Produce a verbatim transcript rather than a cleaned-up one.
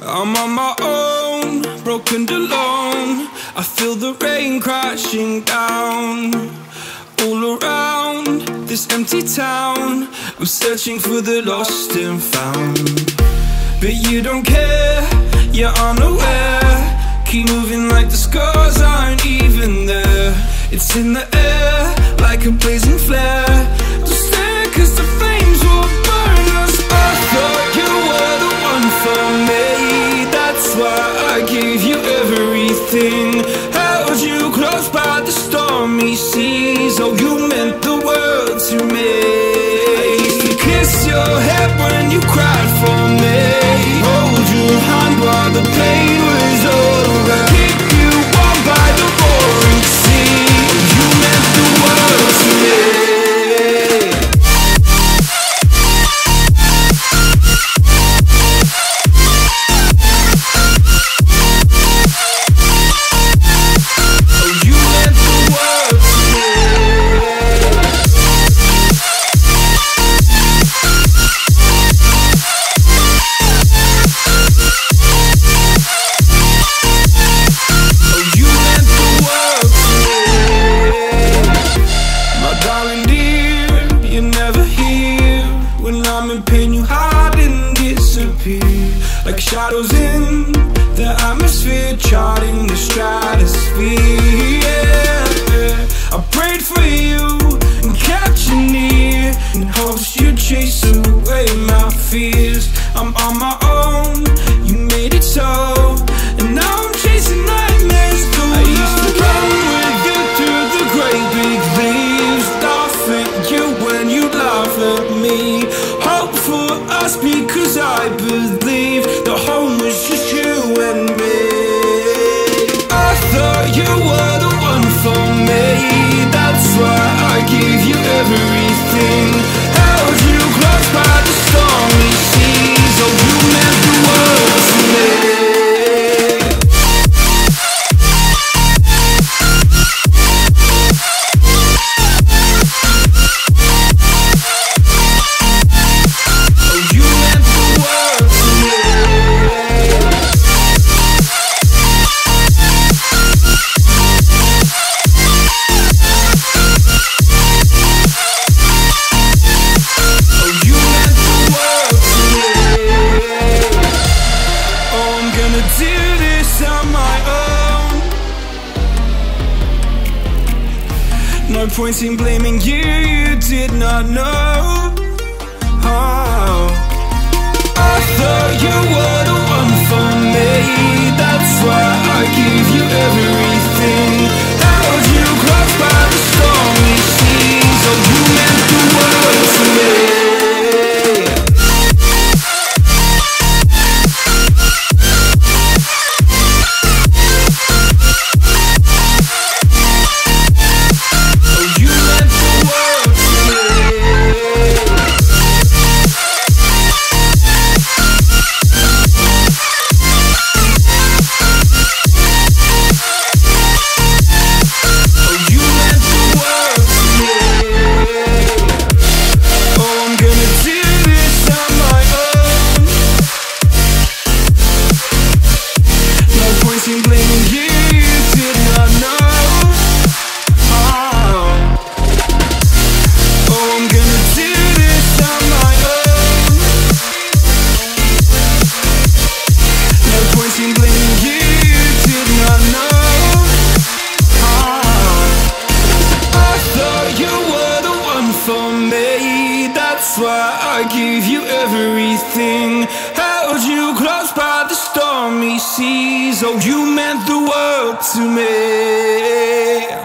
I'm on my own, broken and alone. I feel the rain crashing down all around this empty town. I'm searching for the lost and found, but you don't care, you're unaware. Keep moving like the scars aren't even there. It's in the air like a blazing flare. Don't stare cause the flames will burn us. I thought you were the one for me, that's why I gave you everything. Held you close by the stormy seas. Oh, you meant the world to me. I used to kiss your head when you cried for me, hold your hand while the pain was over, keep you warm by the roaring sea. Oh, you meant the world to me. Like shadows in the atmosphere, charting the stratosphere. Yeah. I prayed for you and kept you near in hopes you'd chase away my fears. I'm on my own, you made it so, and now I'm chasing nightmares too. I used to run with you through the great big leaves, laugh at you when you laugh at me. Hope for us because I believe the home was just you and me. I thought you were the one for me, that's why I gave you everything. Held you close by the stormy seas. Oh, you meant the world to me. No point in blaming you, you did not know. Oh, I thought you were the one for me, that's why I gave you everything. Held you close by the stormy seas. Oh, you meant the world to me. That's why I gave you everything. Held you close by the stormy seas. Oh, you meant the world to me.